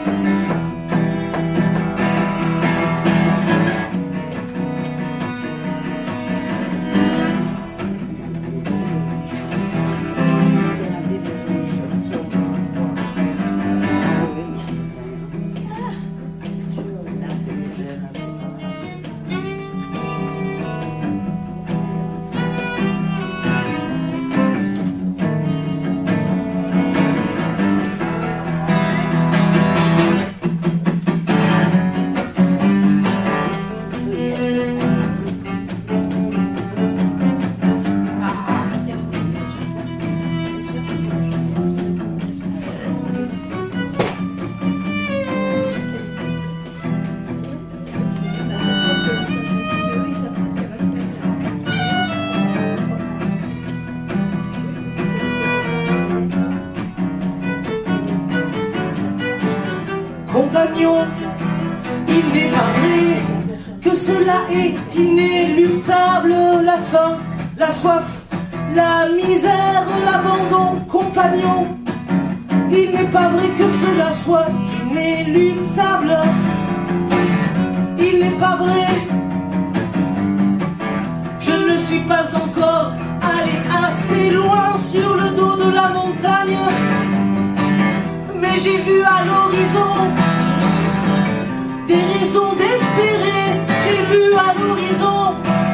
Compagnon, il n'est pas vrai que cela est inéluctable. La faim, la soif, la misère, l'abandon. Compagnon, il n'est pas vrai que cela soit inéluctable. Il n'est pas vrai. Je ne suis pas encore allé assez loin sur le dos de la montagne, mais j'ai vu à l'horizon des raisons d'espérer. J'ai vu à l'horizon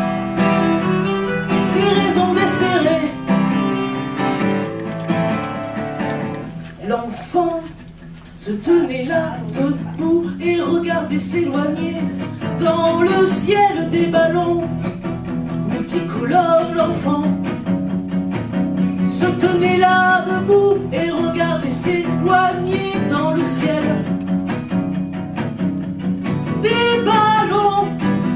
des raisons d'espérer. L'enfant se tenait là debout et regardait s'éloigner dans le ciel des ballons multicolores. L'enfant se tenait là debout et regardait s'éloigner dans le ciel des ballons.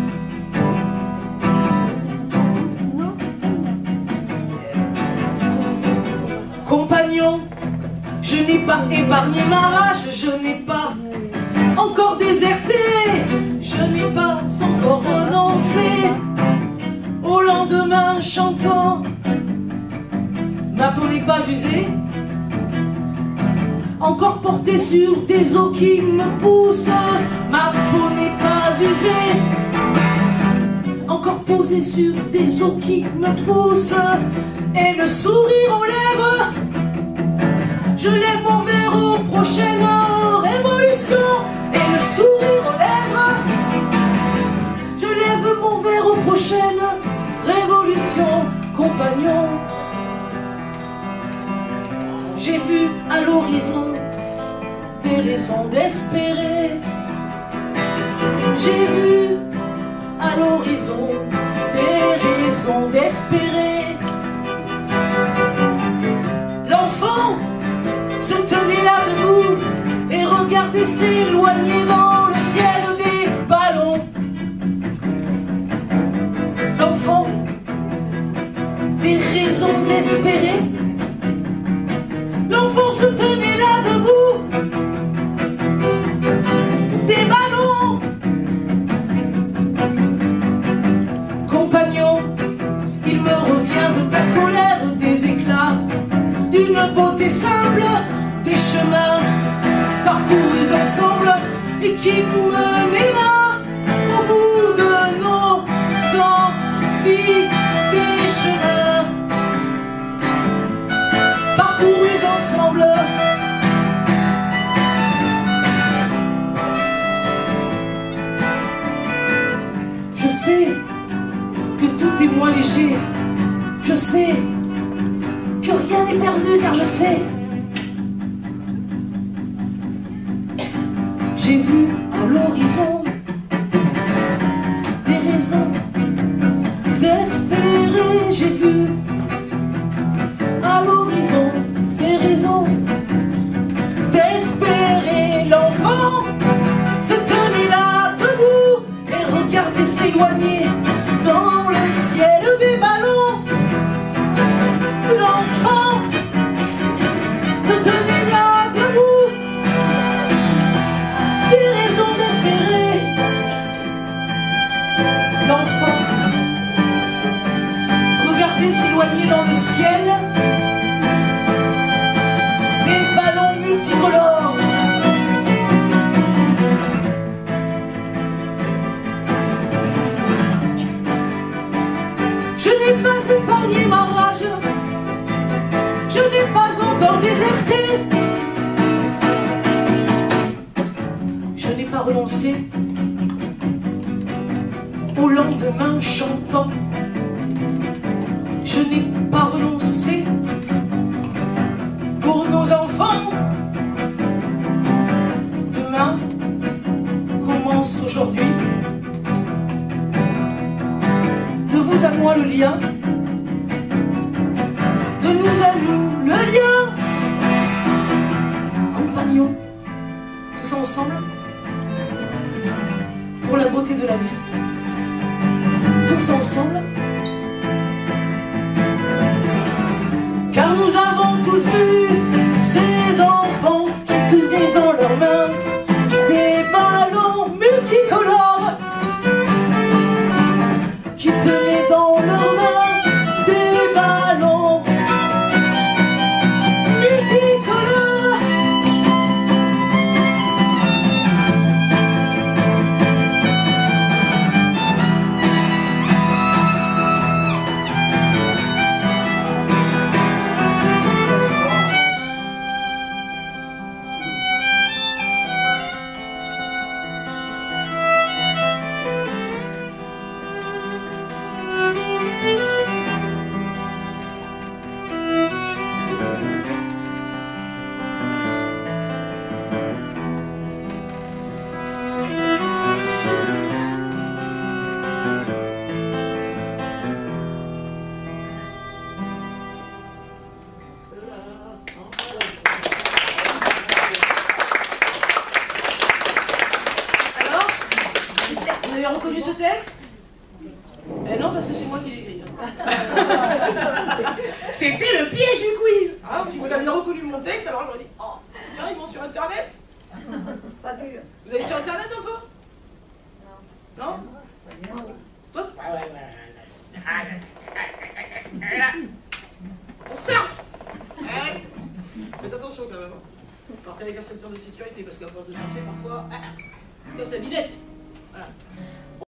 Compagnon, je n'ai pas épargné ma rage, je n'ai pas encore déserté, je n'ai pas encore renoncé au lendemain chantant. Ma peau n'est pas usée, encore portée sur des eaux qui me poussent. Ma peau n'est pas usée, encore posée sur des eaux qui me poussent. Et le sourire aux lèvres, je lève mon verre aux prochaines révolutions. Et le sourire aux lèvres, je lève mon verre aux prochaines révolutions. Compagnon, j'ai vu à l'horizon des raisons d'espérer. J'ai vu à l'horizon des raisons d'espérer. L'enfant se tenait là debout et regardait s'éloigner dans le ciel des ballons. L'enfant, des raisons d'espérer. L'enfant se tenait là debout, des ballons. Compagnon, il me revient de ta colère des éclats, d'une beauté simple, des chemins parcourus ensemble et qui nous menaient là, au bout de nos envies, des chemins parcourus ensemble. Je sais que tout est moins léger. Je sais que rien n'est perdu car je sais. J'ai vu à l'horizon des raisons d'espérer. J'ai vu à l'horizon des raisons d'espérer. L'enfant se tenait là debout et regardait s'éloigner dans le ciel des ballons. L'enfant se tenait là debout, des raisons d'espérer. L'enfant regardait s'éloigner dans le ciel des ballons multicolores. pas renoncé au lendemain chantant. Je n'ai pas renoncé pour nos enfants. Demain commence aujourd'hui. De vous à moi le lien, de nous à nous le lien. Compagnons, tous ensemble, pour la beauté de la vie. Tous ensemble, car nous avons tous vu ces enfants qui tenaient dans leurs mains des ballons multicolores, qui tenaient dans leurs mains des ballons multicolores. Vous avez reconnu ce texte? Eh non, parce que c'est moi qui l'ai écrit. C'était le piège du quiz. Hein, si vous avez reconnu mon texte, alors j'aurais dit, oh, tiens, ils vont sur Internet. Pas dur. Vous allez sur Internet un peu? Non. Non? Toi? On surfe. Faites attention quand même. Partez avec un ceinture de sécurité, parce qu'à force de surfer, parfois, casse la billette. Voilà.